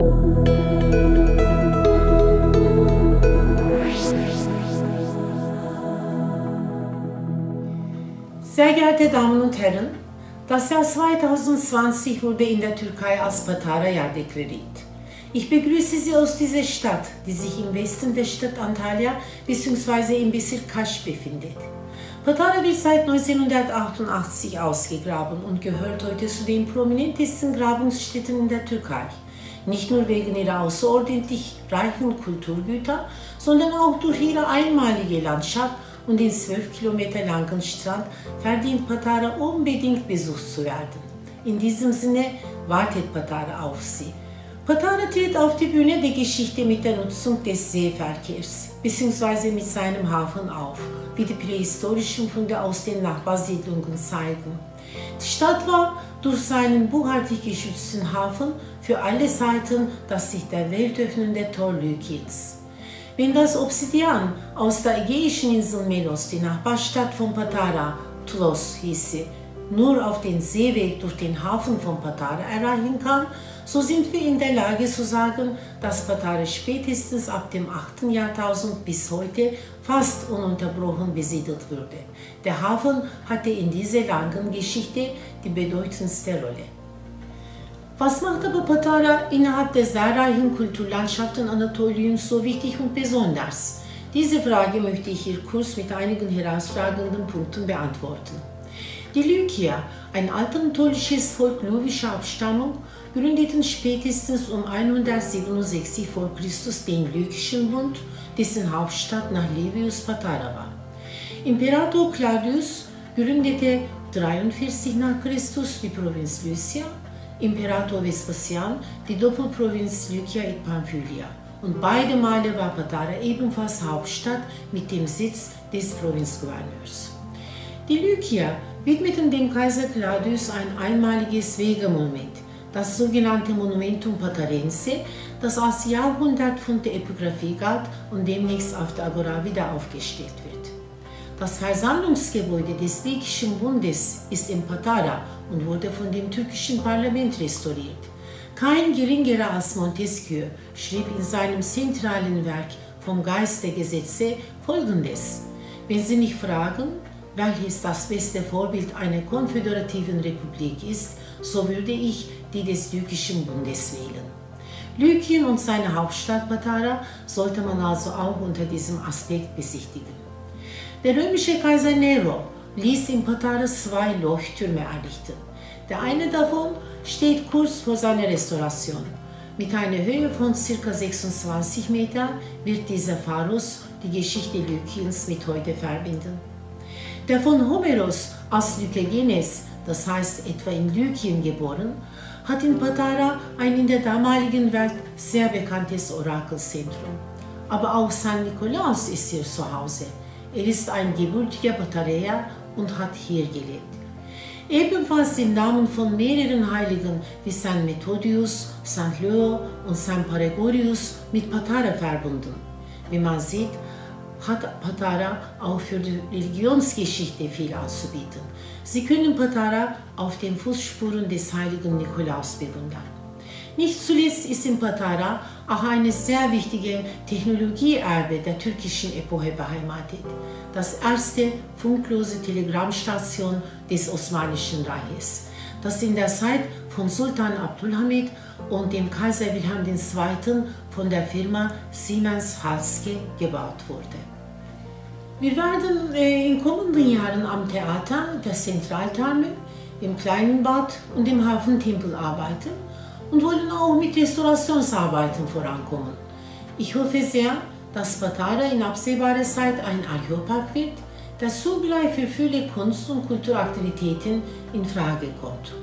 Sehr geehrte Damen und Herren, das Jahr 2020 wurde in der Türkei als Patara-Jahr deklariert. Ich begrüße Sie aus dieser Stadt, die sich im Westen der Stadt Antalya bzw. im Bezirk Kaş befindet. Patara wird seit 1988 ausgegraben und gehört heute zu den prominentesten Grabungsstätten in der Türkei. Nicht nur wegen ihrer außerordentlich reichen Kulturgüter, sondern auch durch ihre einmalige Landschaft und den 12 Kilometer langen Strand verdient Patara unbedingt besucht zu werden. In diesem Sinne wartet Patara auf Sie. Patara tritt auf die Bühne der Geschichte mit der Nutzung des Seeverkehrs bzw. mit seinem Hafen auf, wie die prähistorischen Funde aus den Nachbarsiedlungen zeigen. Die Stadt war durch seinen buchartig geschützten Hafen für alle Seiten das sich der Welt öffnende Tor Lykiens. Wenn das Obsidian aus der ägäischen Insel Melos, die Nachbarstadt von Patara, Tlos hieße, nur auf den Seeweg durch den Hafen von Patara erreichen kann, so sind wir in der Lage zu sagen, dass Patara spätestens ab dem 8. Jahrtausend bis heute fast ununterbrochen besiedelt wurde. Der Hafen hatte in dieser langen Geschichte die bedeutendste Rolle. Was macht aber Patara innerhalb der zahlreichen Kulturlandschaften Anatoliens so wichtig und besonders? Diese Frage möchte ich hier kurz mit einigen herausragenden Punkten beantworten. Die Lykier, ein altanatolisches Volk lyvischer Abstammung, gründeten spätestens um 167 v. Chr. den Lykischen Bund, dessen Hauptstadt nach Livius Patara war. Imperator Claudius gründete 43 nach Christus die Provinz Lycia, Imperator Vespasian die Doppelprovinz Lykia et Pamphylia, und beide Male war Patara ebenfalls Hauptstadt mit dem Sitz des Provinzgouverneurs. Die Lykier widmeten dem Kaiser Claudius ein einmaliges Wegemonument, das sogenannte Monumentum Patarense, das als Jahrhundertfund der Epigraphie galt und demnächst auf der Agora wieder aufgestellt wird. Das Versammlungsgebäude des Lykischen Bundes ist in Patara und wurde von dem türkischen Parlament restauriert. Kein geringerer als Montesquieu schrieb in seinem zentralen Werk Vom Geist der Gesetze Folgendes: Wenn Sie mich fragen, welches das beste Vorbild einer konföderativen Republik ist, so würde ich die des Lykischen Bundes wählen. Lykien und seine Hauptstadt Patara sollte man also auch unter diesem Aspekt besichtigen. Der römische Kaiser Nero ließ in Patara 2 Leuchttürme errichten. Der eine davon steht kurz vor seiner Restauration. Mit einer Höhe von ca. 26 Metern wird dieser Pharus die Geschichte Lykiens mit heute verbinden. Der von Homeros als Lykegenes, das heißt etwa in Lykien geboren, hat in Patara ein in der damaligen Welt sehr bekanntes Orakelzentrum. Aber auch San Nikolaus ist hier zu Hause. Er ist ein gebürtiger Patareer und hat hier gelebt. Ebenfalls sind Namen von mehreren Heiligen wie San Methodius, San Leo und San Paregorius mit Patara verbunden. Wie man sieht, hat Patara auch für die Religionsgeschichte viel anzubieten. Sie können Patara auf den Fußspuren des heiligen Nikolaus bewundern. Nicht zuletzt ist in Patara auch eine sehr wichtige Technologieerbe der türkischen Epoche beheimatet, das erste funklose Telegrammstation des Osmanischen Reiches, das in der Zeit von Sultan Abdülhamid und dem Kaiser Wilhelm II. Von der Firma Siemens Halske gebaut wurde. Wir werden in kommenden Jahren am Theater, der Zentraltherme, im Kleinen Bad und im Hafentempel arbeiten und wollen auch mit Restaurationsarbeiten vorankommen. Ich hoffe sehr, dass Patara in absehbarer Zeit ein Archäopark wird, der zugleich für viele Kunst- und Kulturaktivitäten in Frage kommt.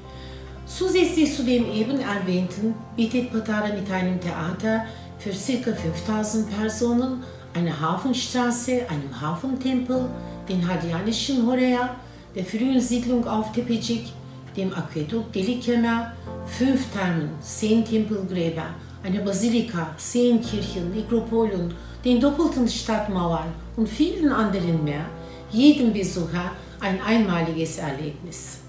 Zusätzlich zu dem eben erwähnten bietet Patara mit einem Theater für ca. 5000 Personen, einer Hafenstraße, einem Hafentempel, den Hadrianischen Horea, der frühen Siedlung auf Tepecik, dem Aquädukt Delikkemer, 5 Thermen, 10 Tempelgräber, eine Basilika, 10 Kirchen, Nekropolen, den doppelten Stadtmauern und vielen anderen mehr, jedem Besucher ein einmaliges Erlebnis.